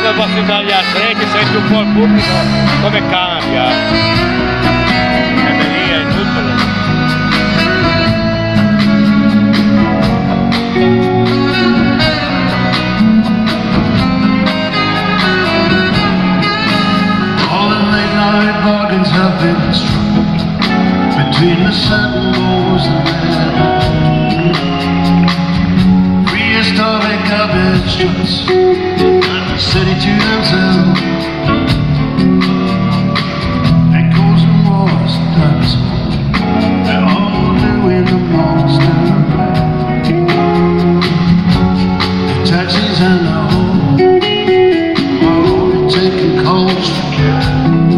quando você dà gli attrezzi senti un po' il pubblico come cambia. E beh, lì è inutile. Bargains have been struck between the settlers and men. Prehistoric garbage trucks and the city to themselves. Echoes and wars and dinosaurs, they're all doing the monster. The taxis and the home are only taking calls for care.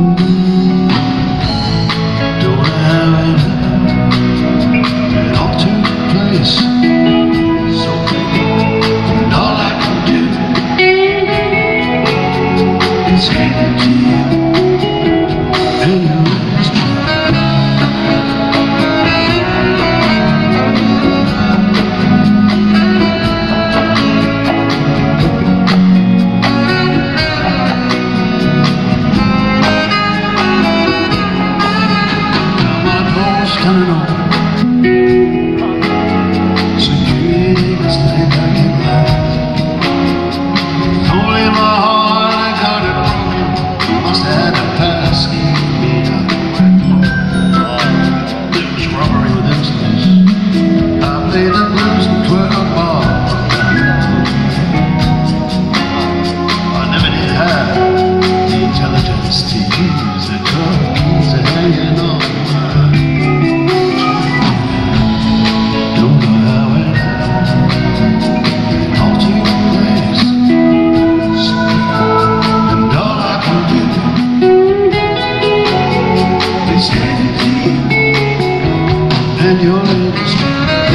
Coming on. Security was laid back in line. Only my heart, I got it broken. Must have had a pass, gave me out the way. It was robbery with insolence. I played the blues and 12 bars. I never did have the intelligence to use the drug keys that hanging on. And your industry.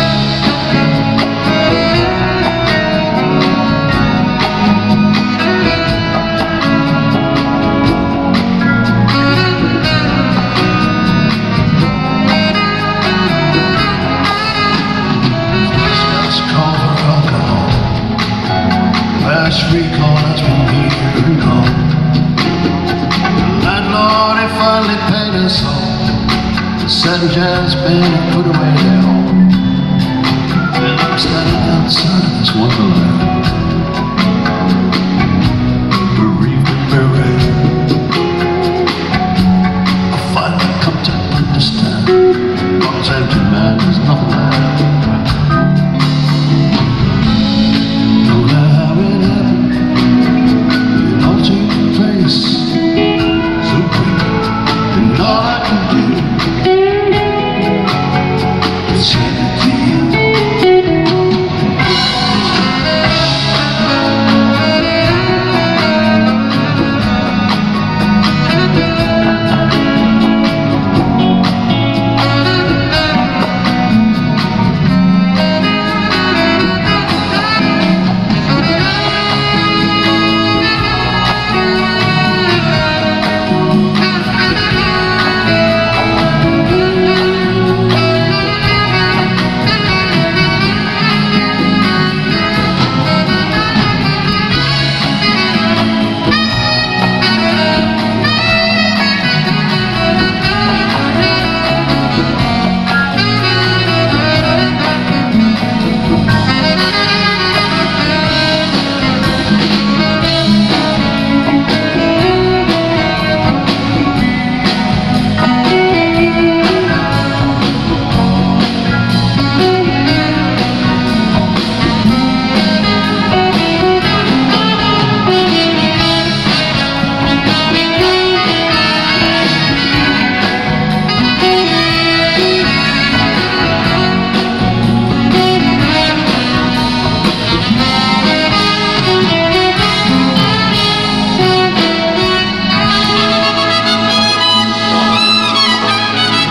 Let's call for alcohol. Last recall has been here and gone. The landlord, he finally paid us all. The satin jazz band put away their home. And I'm standing outside of this wonderland.